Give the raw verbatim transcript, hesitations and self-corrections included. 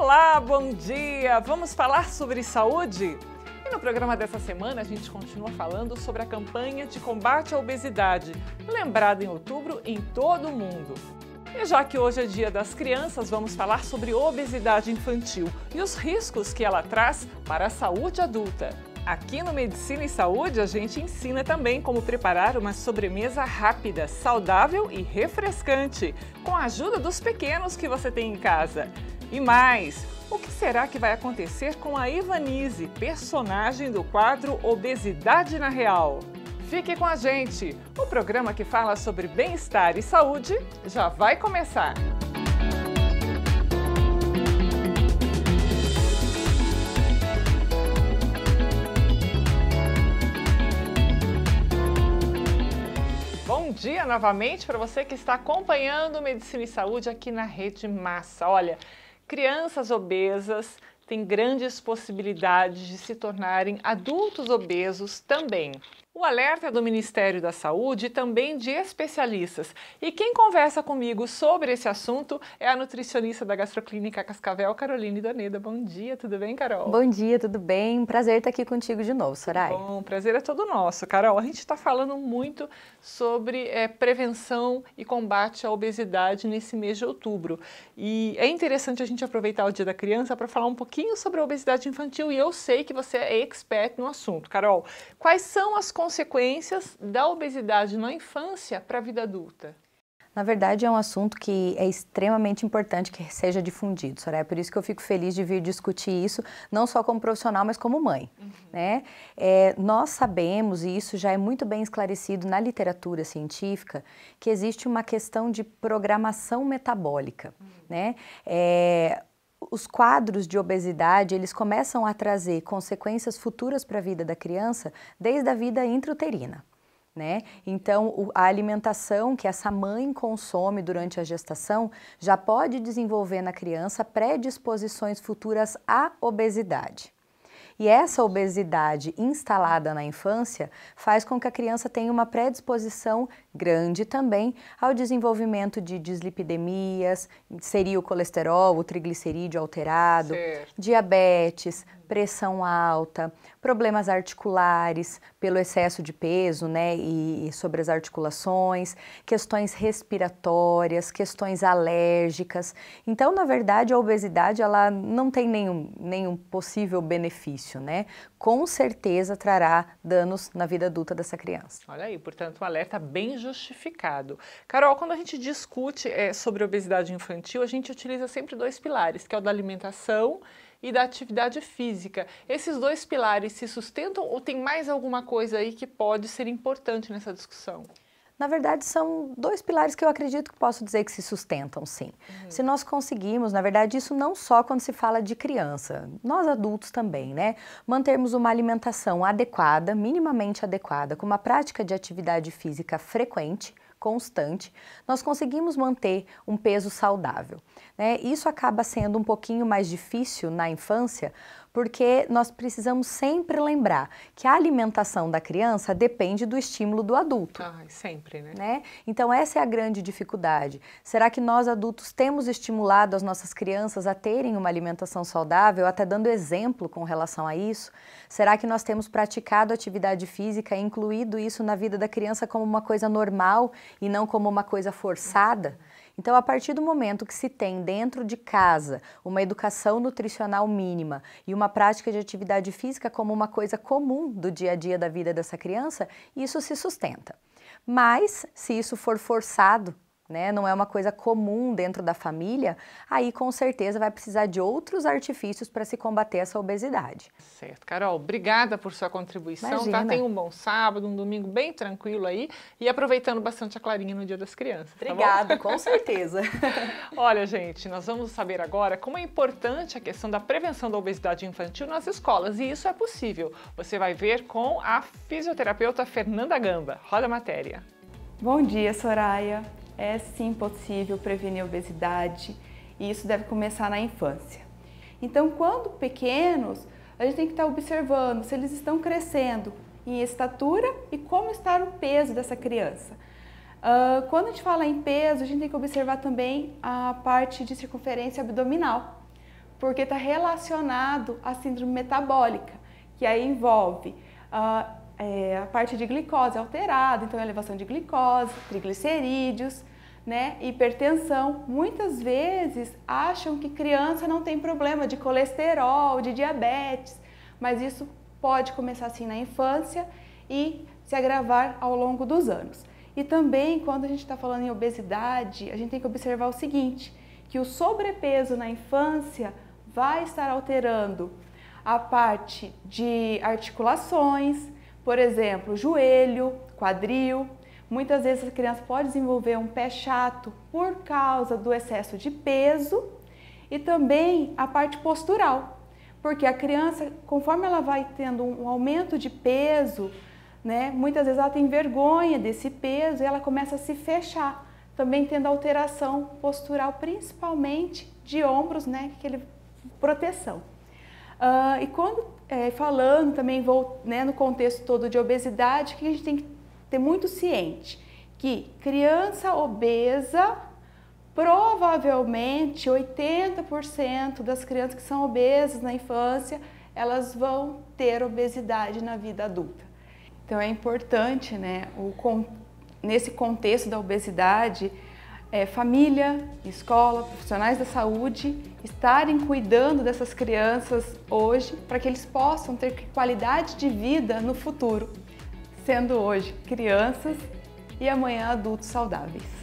Olá, bom dia! Vamos falar sobre saúde? E no programa dessa semana a gente continua falando sobre a campanha de combate à obesidade, lembrada em outubro em todo o mundo. E já que hoje é Dia das Crianças, vamos falar sobre obesidade infantil e os riscos que ela traz para a saúde adulta. Aqui no Medicina e Saúde a gente ensina também como preparar uma sobremesa rápida, saudável e refrescante, com a ajuda dos pequenos que você tem em casa. E mais, o que será que vai acontecer com a Ivanise, personagem do quadro Obesidade na Real? Fique com a gente! O programa que fala sobre bem-estar e saúde já vai começar! Bom dia novamente para você que está acompanhando Medicina e Saúde aqui na Rede Massa. Olha, crianças obesas têm grandes possibilidades de se tornarem adultos obesos também. O alerta é do Ministério da Saúde e também de especialistas. E quem conversa comigo sobre esse assunto é a nutricionista da Gastroclínica Cascavel, Caroline Doneda. Bom dia, tudo bem, Carol? Bom dia, tudo bem? Prazer estar aqui contigo de novo, Soraya. Bom, prazer é todo nosso, Carol. A gente está falando muito sobre é, prevenção e combate à obesidade nesse mês de outubro. E é interessante a gente aproveitar o Dia da Criança para falar um pouquinho sobre a obesidade infantil. E eu sei que você é expert no assunto. Carol, quais são as consequências da obesidade na infância para a vida adulta? Na verdade, é um assunto que é extremamente importante que seja difundido, Soraya. É por isso que eu fico feliz de vir discutir isso, não só como profissional, mas como mãe. Uhum. Né? É, nós sabemos, e isso já é muito bem esclarecido na literatura científica, que existe uma questão de programação metabólica. Uhum. Né? É, os quadros de obesidade, eles começam a trazer consequências futuras para a vida da criança desde a vida intrauterina. Né? Então, a alimentação que essa mãe consome durante a gestação já pode desenvolver na criança predisposições futuras à obesidade. E essa obesidade instalada na infância faz com que a criança tenha uma predisposição grande também ao desenvolvimento de dislipidemias, seria o colesterol, o triglicerídeo alterado, certo. Diabetes, pressão alta, problemas articulares pelo excesso de peso, né, e, e sobre as articulações, questões respiratórias, questões alérgicas. Então, na verdade, a obesidade ela não tem nenhum, nenhum possível benefício, né? Com certeza trará danos na vida adulta dessa criança. Olha aí, portanto, um alerta bem justificado. Carol, quando a gente discute é, sobre obesidade infantil, a gente utiliza sempre dois pilares, que é o da alimentação e da atividade física. Esses dois pilares se sustentam ou tem mais alguma coisa aí que pode ser importante nessa discussão? Na verdade, são dois pilares que eu acredito que posso dizer que se sustentam, sim. Uhum. Se nós conseguimos, na verdade, isso não só quando se fala de criança, nós adultos também, né? Mantermos uma alimentação adequada, minimamente adequada, com uma prática de atividade física frequente, constante, nós conseguimos manter um peso saudável. Né? Isso acaba sendo um pouquinho mais difícil na infância, porque nós precisamos sempre lembrar que a alimentação da criança depende do estímulo do adulto. Ah, sempre, né? né? Então essa é a grande dificuldade. Será que nós adultos temos estimulado as nossas crianças a terem uma alimentação saudável, até dando exemplo com relação a isso? Será que nós temos praticado atividade física e incluído isso na vida da criança como uma coisa normal e não como uma coisa forçada? Então, a partir do momento que se tem dentro de casa uma educação nutricional mínima e uma prática de atividade física como uma coisa comum do dia a dia da vida dessa criança, isso se sustenta. Mas, se isso for forçado, né, não é uma coisa comum dentro da família, aí com certeza vai precisar de outros artifícios para se combater essa obesidade. Certo. Carol, obrigada por sua contribuição. Tá? Tenha um bom sábado, um domingo bem tranquilo aí e aproveitando bastante a Clarinha no Dia das Crianças. Obrigada, tá com certeza. Olha, gente, nós vamos saber agora como é importante a questão da prevenção da obesidade infantil nas escolas e isso é possível. Você vai ver com a fisioterapeuta Fernanda Gamba. Roda a matéria. Bom dia, Soraya. É sim possível prevenir a obesidade e isso deve começar na infância. Então, quando pequenos, a gente tem que estar observando se eles estão crescendo em estatura e como está o peso dessa criança. Uh, quando a gente fala em peso, a gente tem que observar também a parte de circunferência abdominal, porque está relacionado à síndrome metabólica, que aí envolve uh, é, a parte de glicose alterada, então elevação de glicose, triglicerídeos, né, hipertensão. Muitas vezes acham que criança não tem problema de colesterol, de diabetes, mas isso pode começar assim na infância e se agravar ao longo dos anos. E também, quando a gente está falando em obesidade, a gente tem que observar o seguinte, que o sobrepeso na infância vai estar alterando a parte de articulações, por exemplo, joelho, quadril. Muitas vezes a criança pode desenvolver um pé chato por causa do excesso de peso e também a parte postural, porque a criança, conforme ela vai tendo um aumento de peso, né, muitas vezes ela tem vergonha desse peso e ela começa a se fechar, também tendo alteração postural, principalmente de ombros, né, aquele proteção. Uh, e quando é, falando também vou, né, no contexto todo de obesidade, que a gente tem que ter muito ciente que criança obesa, provavelmente oitenta por cento das crianças que são obesas na infância, elas vão ter obesidade na vida adulta. Então é importante, né, o, nesse contexto da obesidade, é, família, escola, profissionais da saúde estarem cuidando dessas crianças hoje para que eles possam ter qualidade de vida no futuro, sendo hoje crianças e amanhã adultos saudáveis.